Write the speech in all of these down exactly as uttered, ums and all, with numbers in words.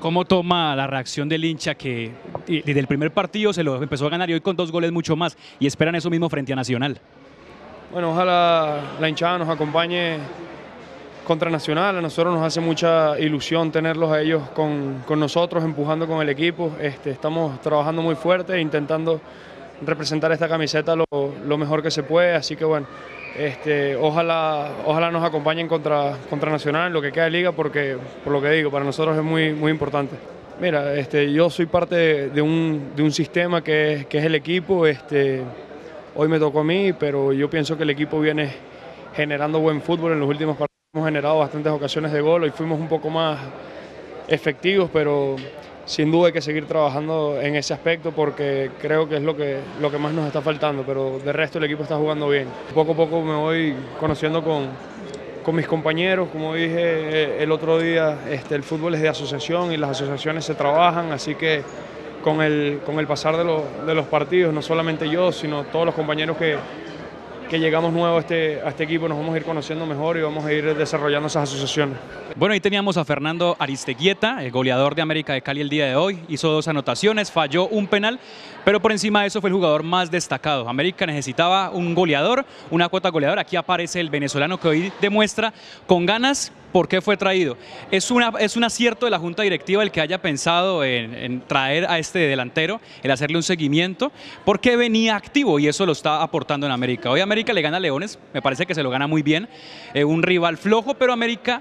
¿Cómo toma la reacción del hincha que desde el primer partido se lo empezó a ganar y hoy con dos goles mucho más y esperan eso mismo frente a Nacional? Bueno, ojalá la hinchada nos acompañe contra Nacional. A nosotros nos hace mucha ilusión tenerlos a ellos con, con nosotros, empujando con el equipo. Este, estamos trabajando muy fuerte, intentando representar esta camiseta lo, lo mejor que se puede, así que bueno, este, ojalá, ojalá nos acompañen contra, contra Nacional en lo que queda de liga, porque por lo que digo, para nosotros es muy, muy importante. Mira, este, yo soy parte de, de, un, de un sistema que es, que es el equipo. Este, hoy me tocó a mí, pero yo pienso que el equipo viene generando buen fútbol en los últimos partidos. Hemos generado bastantes ocasiones de gol, hoy fuimos un poco más efectivos, pero sin duda hay que seguir trabajando en ese aspecto porque creo que es lo que, lo que más nos está faltando, pero de resto el equipo está jugando bien. Poco a poco me voy conociendo con, con mis compañeros, como dije el otro día, este, el fútbol es de asociación y las asociaciones se trabajan, así que con el, con el pasar de, lo, de los partidos, no solamente yo, sino todos los compañeros que, que llegamos nuevos a este, a este equipo, nos vamos a ir conociendo mejor y vamos a ir desarrollando esas asociaciones. Bueno, ahí teníamos a Fernando Aristeguieta, el goleador de América de Cali el día de hoy, hizo dos anotaciones, falló un penal, pero por encima de eso fue el jugador más destacado. América necesitaba un goleador, una cuota goleadora. Aquí aparece el venezolano que hoy demuestra con ganas por qué fue traído. Es, una, es un acierto de la Junta Directiva el que haya pensado en, en traer a este delantero, el hacerle un seguimiento, porque venía activo y eso lo está aportando en América. Hoy América le gana a Leones, me parece que se lo gana muy bien, eh, un rival flojo, pero América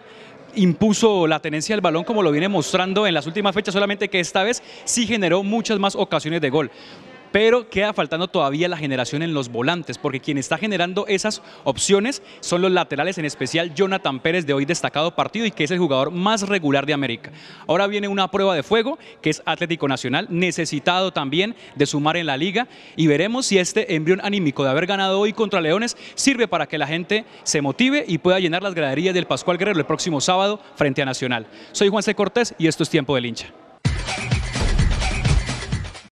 impuso la tenencia del balón como lo viene mostrando en las últimas fechas, solamente que esta vez sí generó muchas más ocasiones de gol. Pero queda faltando todavía la generación en los volantes, porque quien está generando esas opciones son los laterales, en especial Jonathan Pérez, de hoy destacado partido y que es el jugador más regular de América. Ahora viene una prueba de fuego, que es Atlético Nacional, necesitado también de sumar en la liga, y veremos si este embrión anímico de haber ganado hoy contra Leones sirve para que la gente se motive y pueda llenar las graderías del Pascual Guerrero el próximo sábado frente a Nacional. Soy Juan C. Cortés y esto es Tiempo del Hincha.